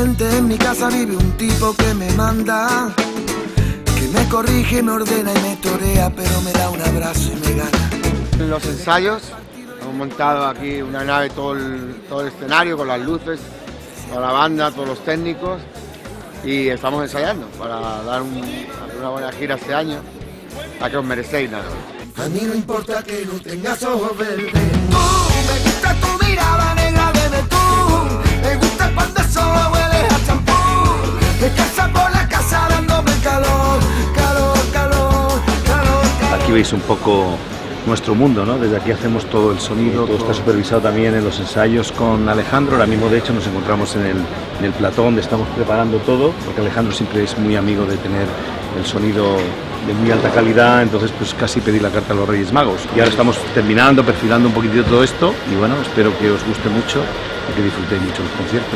repente en mi casa vive un tipo que me manda, que me corrige, me ordena y me torea, pero me da un abrazo y me gana. En los ensayos hemos montado aquí una nave, todo el escenario con las luces, toda la banda, todos los técnicos, y estamos ensayando para hacer una buena gira este año, a que os merecéis nada. A mí no importa que no tengas ojos verdes. Me gusta tu mirada negra, bebé, tú. Me gusta cuando solo hueles a champú. Descalza por la casa dándome calor, calor, calor, calor, calor. Aquí veis un poco nuestro mundo, ¿no? Desde aquí hacemos todo el sonido, todo está supervisado también en los ensayos con Alejandro. Ahora mismo, de hecho, nos encontramos en el plató donde estamos preparando todo, porque Alejandro siempre es muy amigo de tener el sonido de muy alta calidad, entonces pues casi pedí la carta a los Reyes Magos. Y ahora estamos terminando, perfilando un poquitito todo esto, y bueno, espero que os guste mucho y que disfrutéis mucho los conciertos.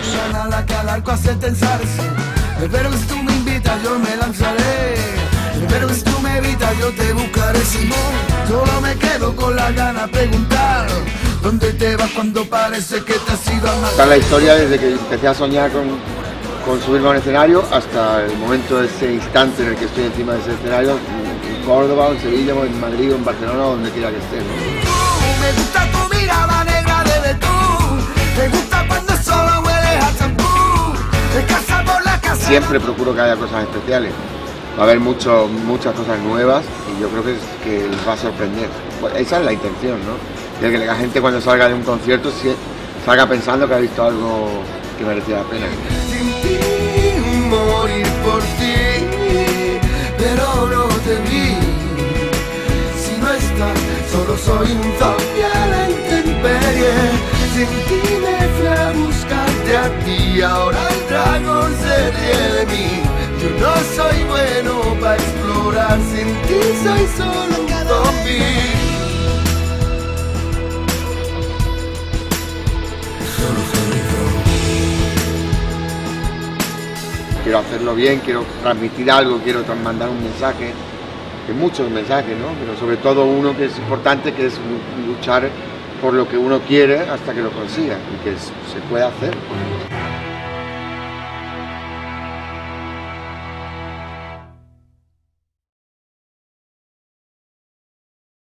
Pero si tú me invitas, yo me lanzaré. Pero si tú me evitas, yo te buscaré. Simón, solo me quedo con la gana de preguntar ¿dónde te vas cuando parece que te has ido a matar? Esta es la historia desde que empecé a soñar con subirme a un escenario hasta el momento de ese instante en el que estoy encima de ese escenario, en Córdoba, en Sevilla, en Madrid, en Barcelona, donde quiera que esté, ¿no? Me gusta tu mirada negra de tú. Me gusta cuando solo hueles a champú. Descansa por la casa. Siempre procuro que haya cosas especiales. Va a haber muchas cosas nuevas y yo creo que les va a sorprender. Pues esa es la intención, ¿no? De que la gente cuando salga de un concierto salga pensando que ha visto algo que merecía la pena. Sin ti, morir por ti, pero no te vi. Si no estás, solo soy un zombie a la intemperie. Sin ti me fui a buscarte a ti, ahora el dragón se ríe de mí. Yo no soy bueno para explorar, sin ti soy solo un zombie. Solo soy zombie. Quiero hacerlo bien, quiero transmitir algo, quiero mandar un mensaje, que muchos mensajes, ¿no? Pero sobre todo uno que es importante, que es luchar por lo que uno quiere hasta que lo consiga y que se pueda hacer.